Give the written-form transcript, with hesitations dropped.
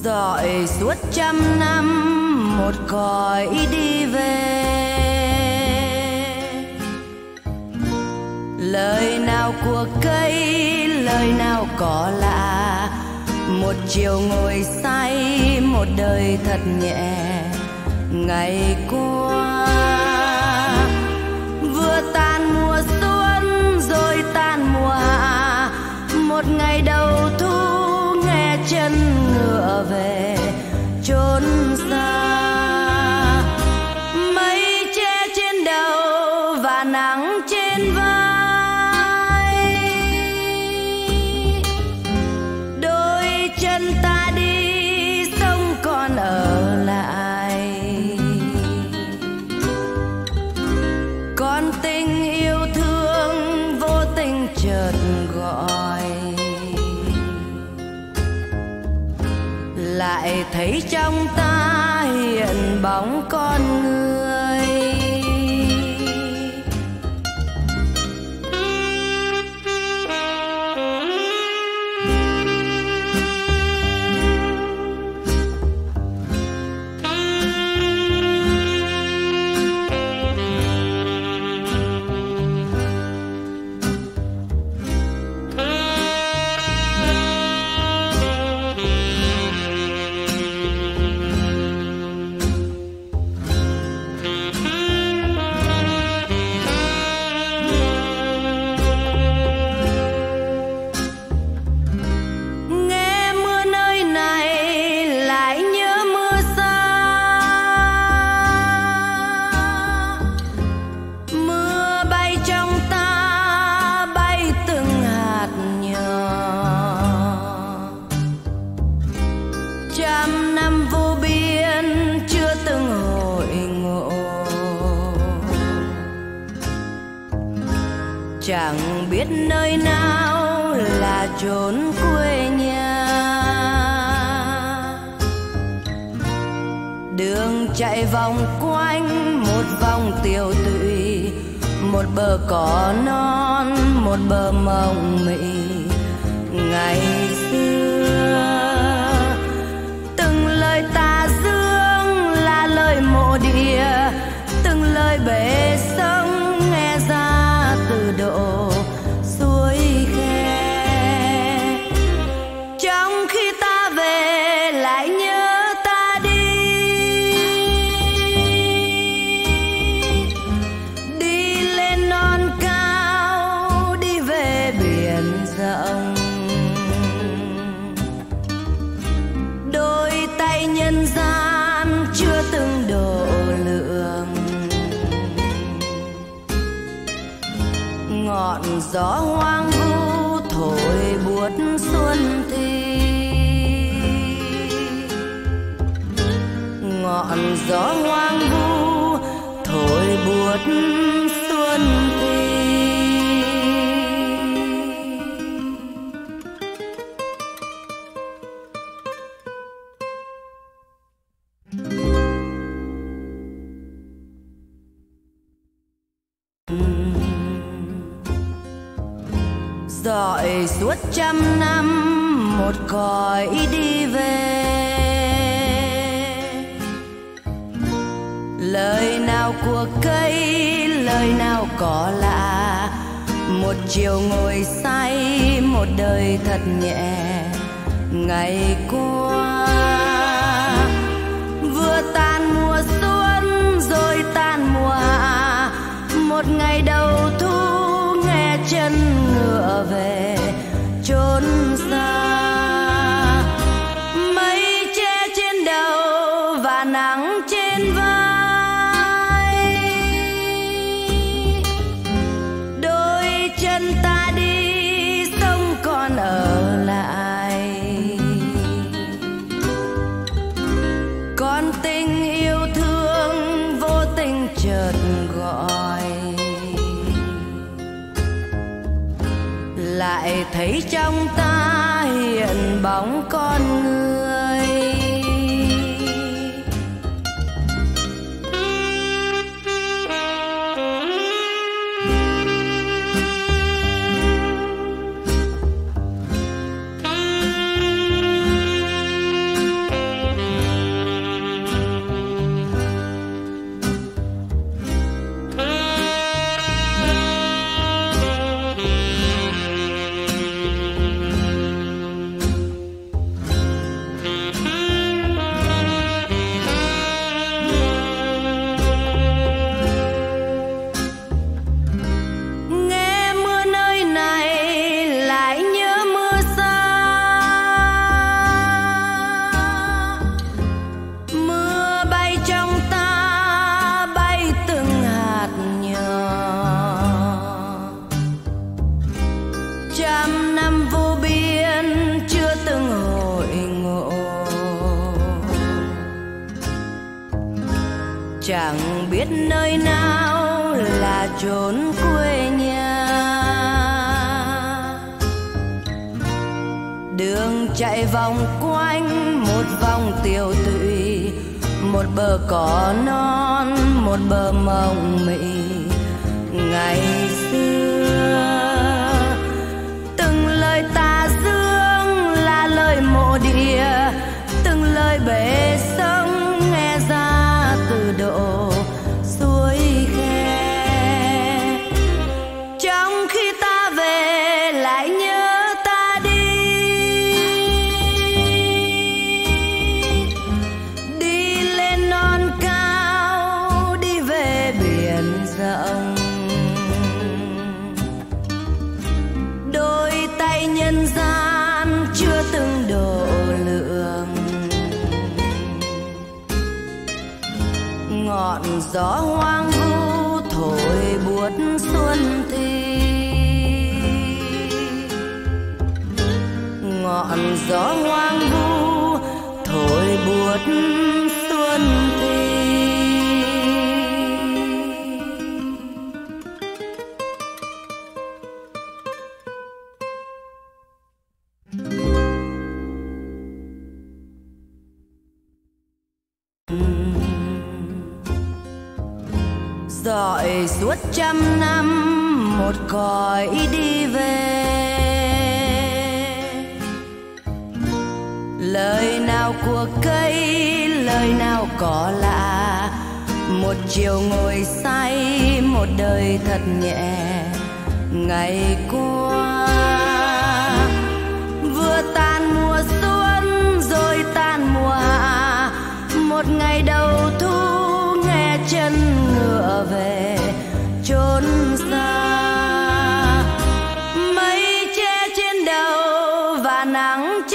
dõi suốt trăm năm một cõi đi về. Lời nào của cây, lời nào có lạ, một chiều ngồi say, một đời thật nhẹ. Ngày qua vừa tan mùa xuân rồi tan mùa hạ, một ngày đầu thu nghe chân ngựa về chốn xa. Mây che trên đầu và nắng trên vai, đôi chân ta đi sông còn ở lại. Con tình yêu thương vô tình chợt gọi, lại thấy trong ta hiện bóng con người. Trăm năm vô biên chưa từng hội ngộ, chẳng biết nơi nào là chốn quê nhà. Đường chạy vòng quanh một vòng tiêu tụy, một bờ cỏ non, một bờ mộng mị. Ngày xưa từng lời tà dương là lời mộ địa, từng lời bể sông nghe ra từ độ suối khe. Trong khi ta về lại nhớ ta đi, đi lên non cao, đi về biển rộng. Nhân gian chưa từng độ lượng, ngọn gió hoang vu thổi buốt xuân thi. Ngọn gió hoang vu thổi buốt xuân thi. Dõi suốt trăm năm một cõi đi về. Lời nào của cây, lời nào có lạ, một chiều ngồi say, một đời thật nhẹ. Ngày qua vừa tan mùa xuân rồi tan mùa hạ, một ngày đầu thu nghe chân ngựa về chốn xa. Mây che trên đầu và nắng trên vai, đôi chân ta đi sông còn ở lại. Con tình yêu thương vô tình chợt gọi, lại thấy trong ta hiện bóng con người. chẳng biết nơi nào là chốn quê nhà. Đường chạy vòng quanh một vòng tiêu tụy, một bờ cỏ non, một bờ mộng mị. Ngày xưa từng lời tà dương là lời mộ địa, từng lời bể sông nghe ra từ độ suối khe. Trong khi ta về lại nhớ ta đi, đi lên non cao, đi về biển rộng. Đôi tay nhân gian chưa từng độ lượng, ngọn gió hoang vu thổi buốt xuân thi. Ngọn gió hoang vu thổi buốt xuân thi. Dọi suốt trăm năm một cõi đi về, lời nào của cây, lời nào cỏ lạ. Một chiều ngồi say, một đời thật nhẹ. Ngày qua vừa tan mùa xuân rồi tan mùa hạ. Một ngày đầu thu nghe chân ngựa về chốn xa. Mây che trên đầu và nắng